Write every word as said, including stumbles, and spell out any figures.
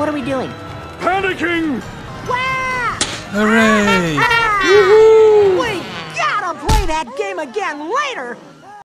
What are we doing? Panicking! Wow! Hooray! We gotta play that game again later!